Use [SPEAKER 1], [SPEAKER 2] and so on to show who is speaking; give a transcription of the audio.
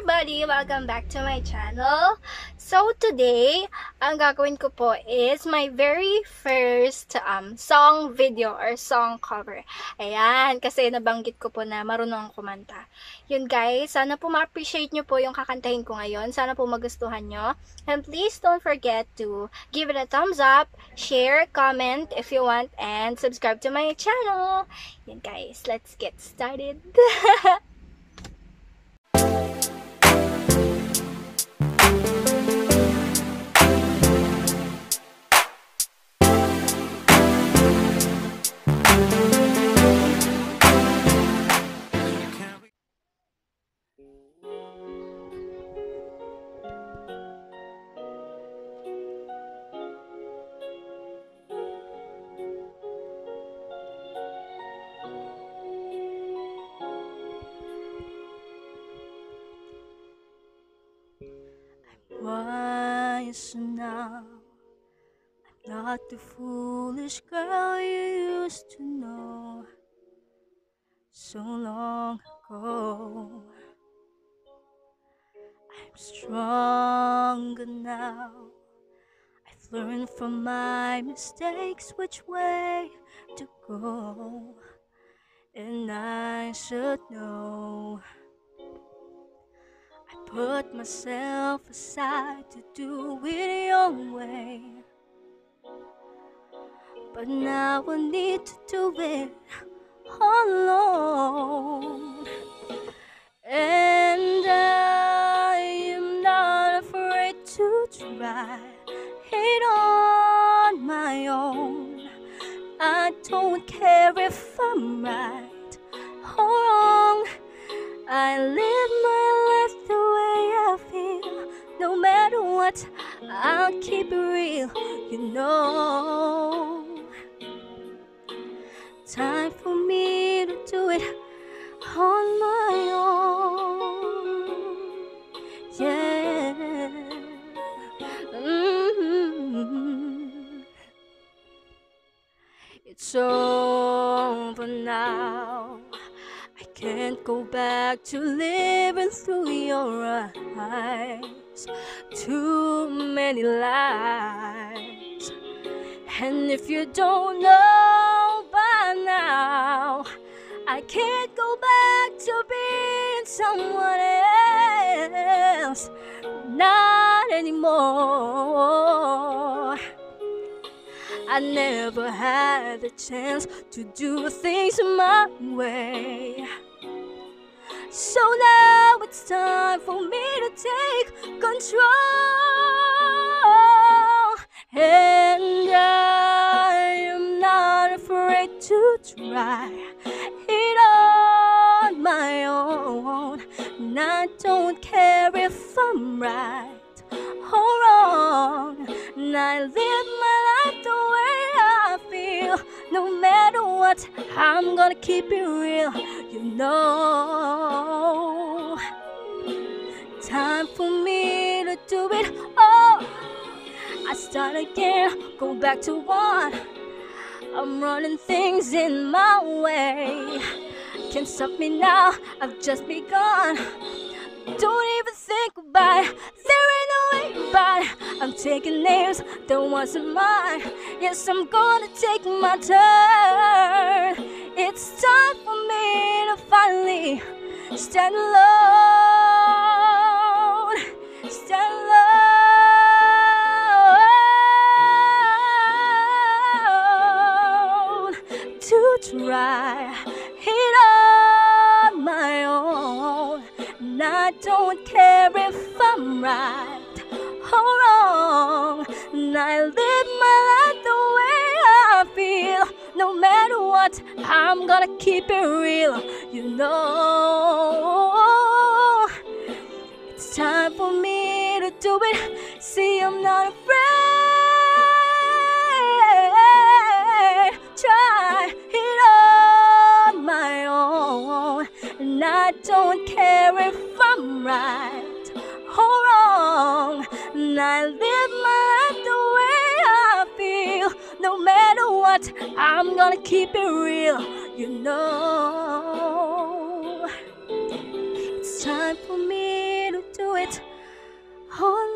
[SPEAKER 1] everybody! Welcome back to my channel. So today, ang gagawin ko po is my very first song video or song cover. Ayan, kasi nabanggit ko po na marunong kumanta. Yun guys, sana po ma-appreciate nyo po yung kakantahin ko ngayon. Sana po magustuhan nyo. And please don't forget to give it a thumbs up, share, comment if you want, and subscribe to my channel. Yan guys, let's get started. Wise now, I'm not the foolish girl you used to know so long ago. I'm stronger now, I've learned from my mistakes which way to go, and I should know. Put myself aside to do it your way, but now I need to do it alone. And I am not afraid to try it on my own. I don't care if I'm right or wrong. I live my life the way I feel. No matter what, I'll keep it real, you know. Time for me to do it on my own. Yeah. It's over now. I can't go back to living through your eyes. Too many lies. And if you don't know by now, I can't go back to being someone else. Not anymore. I never had the chance to do things my way. So now it's time for me to take control. And I am not afraid to try it on my own. And I don't care if I'm right or wrong. And I live my life the way I feel. No matter what, I'm gonna keep it real, you know. Time for me to do it all. I start again, go back to one. I'm running things in my way. Can't stop me now, I've just begun. Don't even think about it, there ain't no way about it. I'm taking names that wasn't mine. Yes, I'm gonna take my turn. It's time for me to finally stand alone. Stand alone. To try it on my own. And I don't care if I'm right or wrong. And I live my life the way I feel. No matter what, I'm gonna keep it real, you know. It's time for me to do it. See, I'm not afraid. Try it on my own. And I don't care if I'm right or wrong. And I live my life the way I feel. No matter what, I'm gonna keep it real, you know. It's time for me to it on